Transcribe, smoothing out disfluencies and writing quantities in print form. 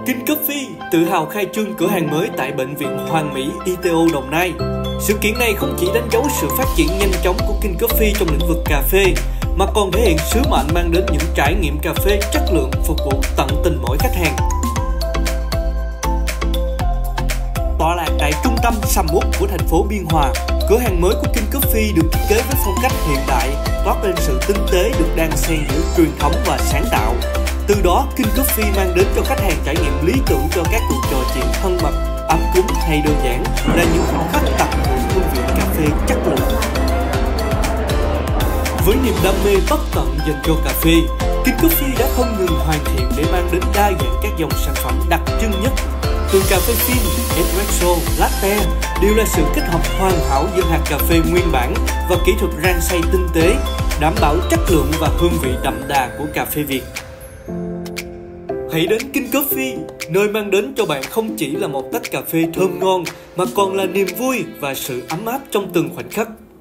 King Coffee tự hào khai trương cửa hàng mới tại Bệnh viện Hoàng Mỹ ITO Đồng Nai. Sự kiện này không chỉ đánh dấu sự phát triển nhanh chóng của King Coffee trong lĩnh vực cà phê, mà còn thể hiện sứ mệnh mang đến những trải nghiệm cà phê chất lượng phục vụ tận tình mỗi khách hàng. Tọa lạc tại trung tâm sầm uất của thành phố Biên Hòa, cửa hàng mới của King Coffee được thiết kế với phong cách hiện đại, toát lên sự tinh tế được đan xen giữa truyền thống và sáng tạo. Từ đó, King Coffee mang đến cho khách hàng trải nghiệm lý tưởng cho các cuộc trò chuyện thân mật, ấm cúng hay đơn giản là những khoảnh khắc tận hưởng hương vị cà phê chất lượng. Với niềm đam mê bất tận dành cho cà phê, King Coffee đã không ngừng hoàn thiện để mang đến đa dạng các dòng sản phẩm đặc trưng nhất. Từ cà phê phin, espresso, latte đều là sự kết hợp hoàn hảo giữa hạt cà phê nguyên bản và kỹ thuật rang xay tinh tế, đảm bảo chất lượng và hương vị đậm đà của cà phê Việt. Hãy đến King Coffee, nơi mang đến cho bạn không chỉ là một tách cà phê thơm ngon mà còn là niềm vui và sự ấm áp trong từng khoảnh khắc.